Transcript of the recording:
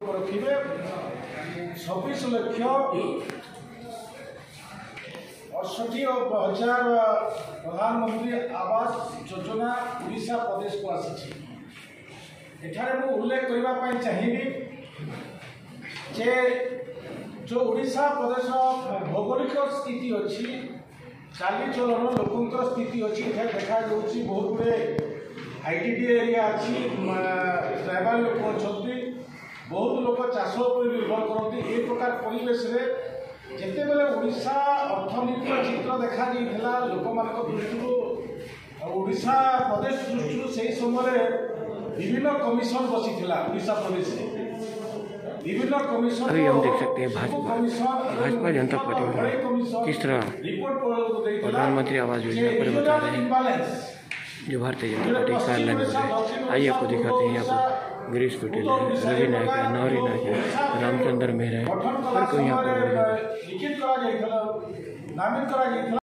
रखिए 26,68,000 प्रधानमंत्री आवास योजना ओडिशा प्रदेश को आसी। उल्लेख करने चाहिए जे जो ओडिशा प्रदेश भौगोलिक स्थिति अच्छी चालीचलन लोकंर स्थिति अच्छी देखा बहुत गुड़े आईटीडी एरिया अच्छी ट्राइबल लोक अच्छा बहुत लोग चाष निर्भर करते ये प्रकार परिवेश जिते बेले ओडिशा अर्थनीति चित्र देखा लोक मान दृष्टि ओडिशा प्रदेश दृष्टि से समय विभिन्न कमिशन बसी ओडिशा प्रदेश विभिन्न कमिशन। अभी हम देख सकते हैं भाजपा जनता पार्टी किस तरह प्रधानमंत्री आवास योजना पर बता रहे हैं जो भारतीय जनता पार्टी कार्यालय में। आइए आपको दिखाते हैं। यहाँ पर गिरीश पटेल है, रवि नायक है, नौरी नायक है, रामचंद्र मेहरा है, हर कोई यहाँ पर